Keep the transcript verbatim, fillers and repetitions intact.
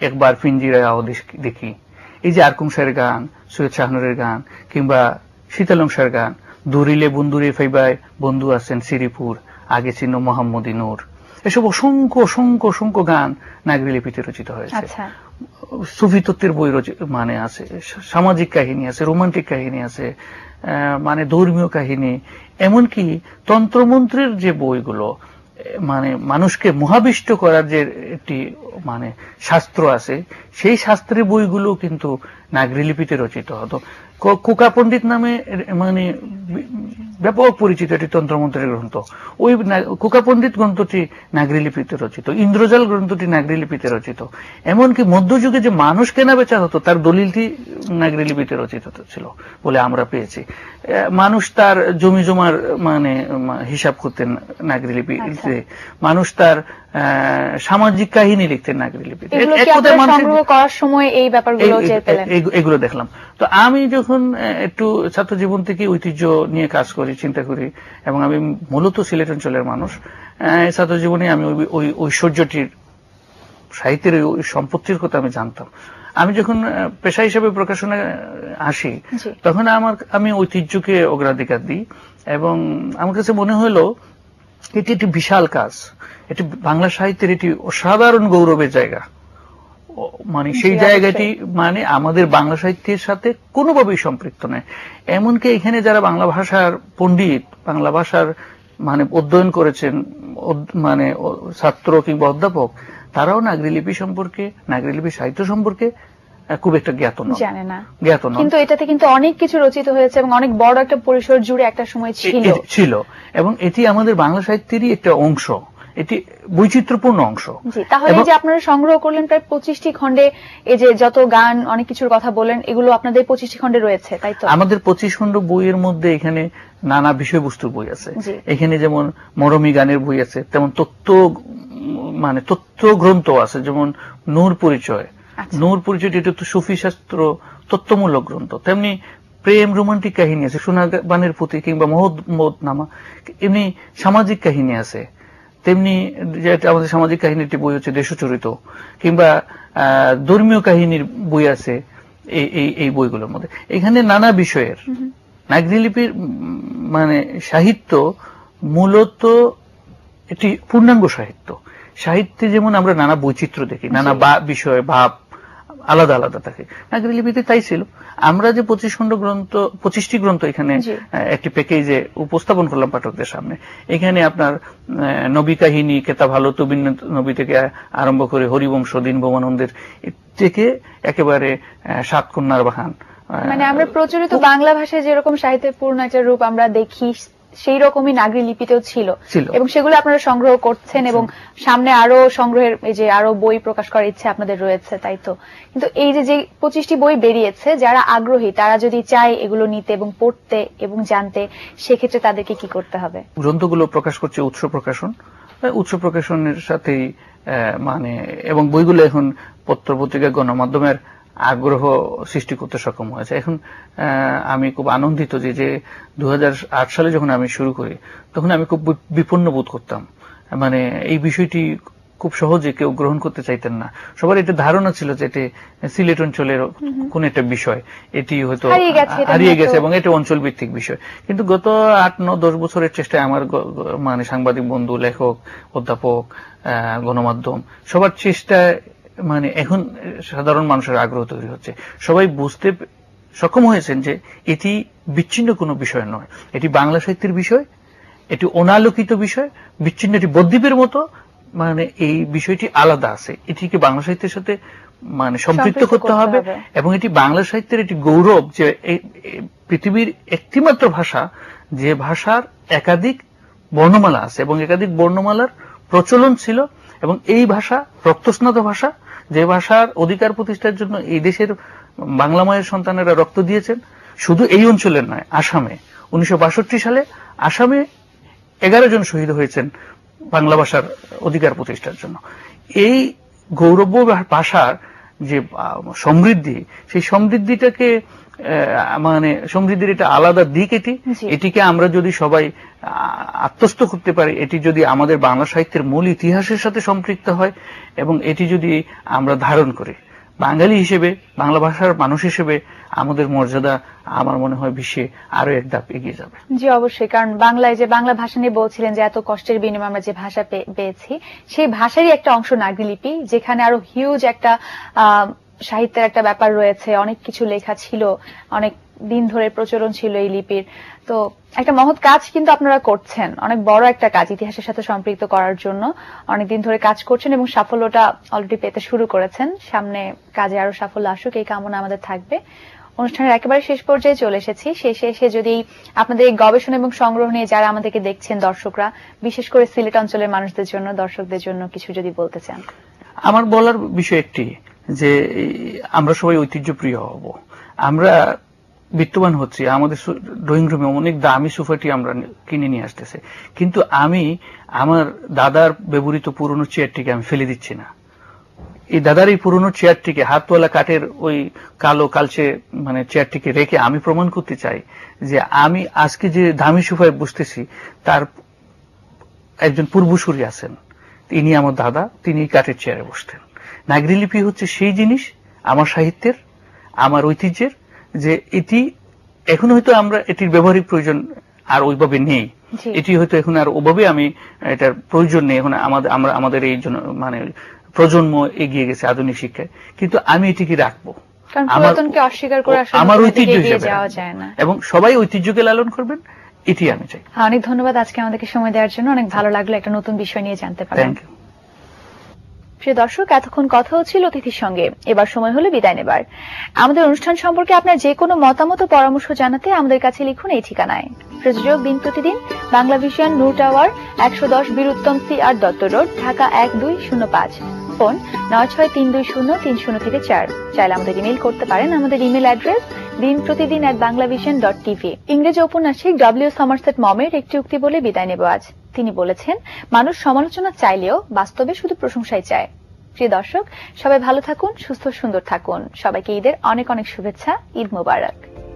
একবার পিঞ্জিরাও দেখি, এই যে আরকুম শাহের গান, সৈয়দ শাহনুরের গান, কিংবা শীতলং শাহের গান, দূরিলে বন্ধুরে ফাইবায় বন্ধু আছেন শ্রীপুর, আগে ছিল মোহাম্মদী নূর, এসব অসংখ্য অসংখ্য অসংখ্য গান নাগরী লিপিতে রচিত হয়েছে। সুফি তত্ত্বের বই মানে আছে, সামাজিক কাহিনী আছে, রোমান্টিক কাহিনী আছে, মানে ধর্মীয় কাহিনী, এমনকি তন্ত্রমন্ত্রের যে বইগুলো মানে মানুষকে মোহাবিষ্ট করার যে একটি মানে শাস্ত্র আছে, সেই শাস্ত্রের বইগুলো কিন্তু নাগরী লিপিতে রচিত হতো। কোকা পণ্ডিত নামে মানে ব্যাপক পরিচিত একটি তন্ত্রমন্ত্রের গ্রন্থ, ওই কোকা পণ্ডিত গ্রন্থটি নাগরী লিপিতে রচিত, ইন্দ্রজাল গ্রন্থটি নাগরী লিপিতে রচিত, এমনকি মধ্যযুগে যে মানুষ কেনা বেচা হতো তার দলিলটি নাগরী লিপিতে রচিত ছিল বলে আমরা পেয়েছি। মানুষ তার জমি জমার মানে হিসাব করতেন নাগরী লিপিতে, মানুষ তার সামাজিক কাহিনী লিখতেন নাগরী লিপিতে। এগুলো দেখলাম। তো আমি যখন একটু ছাত্র জীবন থেকে ঐতিহ্য নিয়ে কাজ করি, চিন্তা করি, এবং আমি মূলত সিলেট অঞ্চলের মানুষ, ছাত্র জীবনে আমি ওই ঐশ্বর্যটির সাহিত্যের ওই সম্পত্তির কথা আমি জানতাম। আমি যখন পেশা হিসেবে প্রকাশনায় আসি তখন আমার আমি ঐতিহ্যকে অগ্রাধিকার দিই, এবং আমার কাছে মনে হলো এটি একটি বিশাল কাজ, এটি বাংলা সাহিত্যের এটি অসাধারণ গৌরবের জায়গা। মানে সেই জায়গাটি মানে আমাদের বাংলা সাহিত্যের সাথে কোনোভাবেই সম্পৃক্ত নয়। এমনকি এখানে যারা বাংলা ভাষার পণ্ডিত, বাংলা ভাষার মানে অধ্যয়ন করেছেন মানে ছাত্র কিংবা অধ্যাপক, তারাও নাগরী লিপি সম্পর্কে, নাগরী লিপি সাহিত্য সম্পর্কে খুব একটা জ্ঞাত নয়, জানে না, জ্ঞাত নয়। কিন্তু এটাতে কিন্তু অনেক কিছু রচিত হয়েছে এবং অনেক বড় একটা পরিসর জুড়ে একটা সময় ছিল ছিল এবং এটি আমাদের বাংলা সাহিত্যেরই একটা অংশ, এটি বৈচিত্র্যপূর্ণ অংশ। তাহলে যে আপনারা সংগ্রহ করলেন প্রায় পঁচিশটি খণ্ডে, এই যে যত গান অনেক কিছুর কথা বলেন, এগুলো আপনাদের পঁচিশটি খণ্ডে রয়েছে, তাই তো? আমাদের পঁচিশ খণ্ড বইয়ের মধ্যে এখানে নানা বিষয়বস্তুর বই আছে। এখানে যেমন মরমী গানের বই আছে, তেমন তত্ত্ব মানে তত্ত্ব গ্রন্থ আছে, যেমন নূর পরিচয়। নূর পরিচয় এটা তো সুফি শাস্ত্র তত্ত্বমূলক গ্রন্থ। তেমনি প্রেম রোমান্টিক কাহিনী আছে, সোনাবানের পুঁথি কিংবা মহম্মদ নামা, এমনি সামাজিক কাহিনী আছে। তেমনি আমাদের সামাজিক কাহিনীর একটি বই হচ্ছে দেশচরিত, কিংবা ধর্মীয় কাহিনীর বই আছে এই এই বইগুলোর মধ্যে। এখানে নানা বিষয়ের নাগরী লিপির মানে সাহিত্য মূলত একটি পূর্ণাঙ্গ সাহিত্য। সাহিত্যে যেমন আমরা নানা বৈচিত্র্য দেখি, নানা বিষয় ভাব আলাদা আলাদা থাকে, নাগরী লিপিতে তাই ছিল। আমরা যে পঁচিশ খণ্ড গ্রন্থ, পঁচিশটি গ্রন্থ এখানে একটি প্যাকেজে উপস্থাপন করলাম পাঠকদের সামনে, এখানে আপনার নবী কাহিনী, কেতাব ভালো তবিন নবী থেকে আরম্ভ করে হরিবংশ, দীনবমানন্দের থেকে একেবারে সাত কন্যার বাহান, মানে আমরা প্রচলিত বাংলা ভাষায় যেরকম সাহিত্যের পূর্ণ একটা রূপ আমরা দেখি সেই রকমই নাগরী লিপিতেও ছিল, এবং সেগুলো আপনারা সংগ্রহ করছেন এবং সামনে আরো সংগ্রহের এই যে আরো বই প্রকাশ করার ইচ্ছে আপনাদের রয়েছে, তাই তো? কিন্তু এই যে যে পঁচিশটি বই বেরিয়েছে, যারা আগ্রহী তারা যদি চায় এগুলো নিতে এবং পড়তে এবং জানতে, সেক্ষেত্রে তাদেরকে কি করতে হবে? গ্রন্থগুলো প্রকাশ করছে উৎস প্রকাশন, উৎস প্রকাশনের সাথেই মানে এবং বইগুলো এখন পত্র পত্রিকা গণমাধ্যমের আগ্রহ সৃষ্টি করতে সক্ষম হয়েছে। এখন আমি খুব আনন্দিত যে যে দু হাজার আট সালে যখন আমি শুরু করি তখন আমি খুব বিপন্ন বোধ করতাম, মানে এই বিষয়টি খুব সহজে কেউ গ্রহণ করতে চাইতেন না। সবার এটা ধারণা ছিল যে এটি সিলেট অঞ্চলের কোন একটা বিষয়, এটি হয়তো হারিয়ে গেছে এবং এটা অঞ্চল ভিত্তিক বিষয়। কিন্তু গত আট ন দশ বছরের চেষ্টায় আমার মানে সাংবাদিক বন্ধু, লেখক, অধ্যাপক, গণমাধ্যম সবার চেষ্টায় মানে এখন সাধারণ মানুষের আগ্রহ তৈরি হচ্ছে। সবাই বুঝতে সক্ষম হয়েছেন যে এটি বিচ্ছিন্ন কোনো বিষয় নয়, এটি বাংলা সাহিত্যের বিষয়, এটি অনালোকিত বিষয়, বিচ্ছিন্ন এটি বদ্বীপের মতো, মানে এই বিষয়টি আলাদা আছে, এটিকে বাংলা সাহিত্যের সাথে মানে সম্পৃক্ত করতে হবে। এবং এটি বাংলা সাহিত্যের একটি গৌরব যে পৃথিবীর একটিমাত্র ভাষা যে ভাষার একাধিক বর্ণমালা আছে এবং একাধিক বর্ণমালার প্রচলন ছিল, এবং এই ভাষা রক্তস্নাত ভাষা, যে ভাষার অধিকার প্রতিষ্ঠার জন্য এই দেশের বাংলা মায়ের সন্তানেরা রক্ত দিয়েছেন। শুধু এই অঞ্চলের নয়, আসামে উনিশশো বাষট্টি সালে আসামে এগারো জন শহীদ হয়েছেন বাংলা ভাষার অধিকার প্রতিষ্ঠার জন্য। এই গৌরব ভাষার যে সমৃদ্ধি, সেই সমৃদ্ধিটাকে মানে সমৃদ্ধির এটা আলাদা দিক, এটি এটিকে আমরা যদি সবাই আত্মস্থ করতে পারি, এটি যদি আমাদের বাংলা সাহিত্যের মূল ইতিহাসের সাথে সম্পৃক্ত হয় এবং এটি যদি আমরা ধারণ করি, বাঙালি হিসেবে, বাংলা ভাষার মানুষ হিসেবে আমাদের মর্যাদা আমার মনে হয় বিশ্বে আরো এক ধাপ এগিয়ে যাবে। জি অবশ্যই, কারণ বাংলায় যে বাংলা ভাষা নিয়ে বলছিলেন যে এত কষ্টের বিনিময়ে আমরা যে ভাষা পেয়েছি, সেই ভাষারই একটা অংশ নাগরি লিপি, যেখানে আরো হিউজ একটা আহ সাহিত্যের একটা ব্যাপার রয়েছে, অনেক কিছু লেখা ছিল, অনেক দিন ধরে প্রচলন ছিল এই লিপির। তো একটা মহৎ কাজ কিন্তু আপনারা করছেন, অনেক বড় একটা কাজ ইতিহাসের সাথে সম্পৃক্ত করার জন্য অনেকদিন ধরে কাজ করছেন এবং সাফল্যটা অলরেডি পেতে শুরু করেছেন। সামনে কাজে আরো সাফল্য আসুক, এই কামনা আমাদের থাকবে। অনুষ্ঠানের একেবারে শেষ পর্যায়ে চলে এসেছি। শেষে এসে যদি আপনাদের এই গবেষণা এবং সংগ্রহ নিয়ে যারা আমাদেরকে দেখছেন দর্শকরা, বিশেষ করে সিলেট অঞ্চলের মানুষদের জন্য, দর্শকদের জন্য কিছু যদি বলতে চান। আমার বলার বিষয় একটি, যে আমরা সবাই ঐতিহ্যপ্রিয় হব, আমরা বিত্তবান হচ্ছি, আমাদের ড্রয়িং রুমে অনেক দামি সোফাটি আমরা কিনে নিয়ে আসতেছে, কিন্তু আমি আমার দাদার ব্যবহৃত পুরনো চেয়ারটিকে আমি ফেলে দিচ্ছি না। এই দাদার এই পুরনো চেয়ারটিকে, হাতওয়ালা কাঠের ওই কালো কালচে মানে চেয়ারটিকে রেখে আমি প্রমাণ করতে চাই যে আমি আজকে যে দামি সোফায় বসতেছি তার একজন পূর্বসূরি আছেন, তিনি আমার দাদা, তিনি কাঠের চেয়ারে বসতেন। নাগরি লিপি হচ্ছে সেই জিনিস আমার সাহিত্যের, আমার ঐতিহ্যের, যে এটি এখন হয়তো আমরা এটির ব্যবহারিক প্রয়োজন আর ওইভাবে নেই, এটি হয়তো এখন আর ওভাবে আমি এটার প্রয়োজন নেই, এখন আমাদের আমরা আমাদের এই জন্য মানে প্রজন্ম এগিয়ে গেছে আধুনিক শিক্ষায়, কিন্তু আমি এটিকে রাখবো আমার ঐতিহ্য হিসেবে, এবং সবাই ঐতিহ্যকে লালন করবেন, এটি আমি চাই। অনেক ধন্যবাদ আজকে আমাদেরকে সময় দেওয়ার জন্য, অনেক ভালো লাগলো একটা নতুন বিষয় নিয়ে জানতে পারলাম। Thank you. প্রিয় দর্শক, এতক্ষণ কথা হচ্ছিল অতিথির সঙ্গে, এবার সময় হলো বিদায় নেবার। আমাদের অনুষ্ঠান সম্পর্কে আপনার যে কোনো মতামত ও পরামর্শ জানাতে আমাদের কাছে লিখুন এই ঠিকানায়। প্রযোজক দিন প্রতিদিন, বাংলা ভিশন, ন্যু টাওয়ার, একশো দশ Biruttam C R Datta road, Dhaka এক দুই শূন্য পাঁচ। ফোন নয় ছয় তিন দুই শূন্য তিন শূন্য থেকে চার। চাইলে আমাদের ইমেল করতে পারেন, আমাদের ইমেল অ্যাড্রেস দিন Protidin at Bangla vision dot TV. ইংরেজি ঔপন্যাসিক ডব্লিউ সমারসেট মমের একটি উক্তি বলে বিদায় নেব আজ। তিনি বলেছেন, মানুষ সমালোচনা চাইলেও বাস্তবে শুধু প্রশংসাই চায়। প্রিয় দর্শক, সবাই ভালো থাকুন, সুস্থ সুন্দর থাকুন। সবাইকে ঈদের অনেক অনেক শুভেচ্ছা। ঈদ মোবারক।